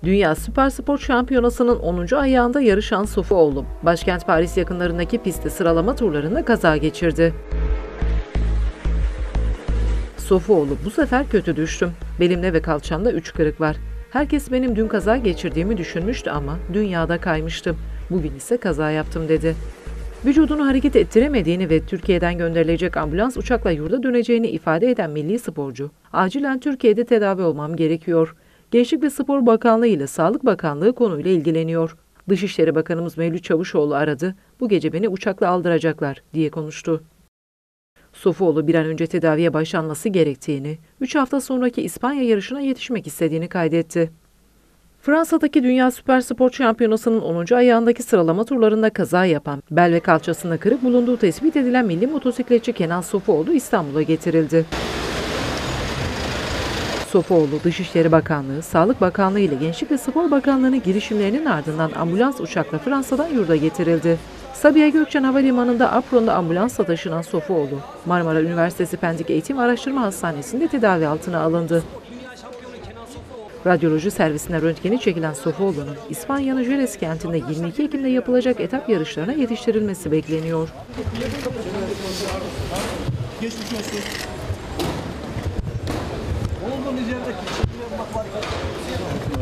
Dünya Süperspor Şampiyonası'nın 10. ayağında yarışan Sofuoğlu, başkent Paris yakınlarındaki pistte sıralama turlarında kaza geçirdi. Sofuoğlu, bu sefer kötü düştüm. Belimde ve kalçamda 3 kırık var. Herkes benim dün kaza geçirdiğimi düşünmüştü ama dünyada kaymıştım. Bugün ise kaza yaptım dedi. Vücudunu hareket ettiremediğini ve Türkiye'den gönderilecek ambulans uçakla yurda döneceğini ifade eden milli sporcu, "Acilen Türkiye'de tedavi olmam gerekiyor. Gençlik ve Spor Bakanlığı ile Sağlık Bakanlığı konuyla ilgileniyor. Dışişleri Bakanımız Mevlüt Çavuşoğlu aradı. Bu gece beni uçakla aldıracaklar," diye konuştu. Sofuoğlu bir an önce tedaviye başlanması gerektiğini, 3 hafta sonraki İspanya yarışına yetişmek istediğini kaydetti. Fransa'daki Dünya Süperspor Şampiyonası'nın 10. ayağındaki sıralama turlarında kaza yapan, bel ve kalçasında kırık bulunduğu tespit edilen milli motosikletçi Kenan Sofuoğlu İstanbul'a getirildi. Sofuoğlu, Dışişleri Bakanlığı, Sağlık Bakanlığı ile Gençlik ve Spor Bakanlığı'nın girişimlerinin ardından ambulans uçakla Fransa'dan yurda getirildi. Sabiha Gökçen Havalimanı'nda apronda ambulansla taşınan Sofuoğlu, Marmara Üniversitesi Pendik Eğitim Araştırma Hastanesi'nde tedavi altına alındı. Radyoloji servisine röntgeni çekilen Sofuoğlu'nun İspanya'nın Jerez kentinde 22 Ekim'de yapılacak etap yarışlarına yetiştirilmesi bekleniyor. Geçmiş olsun. Olduğumuz yerdeki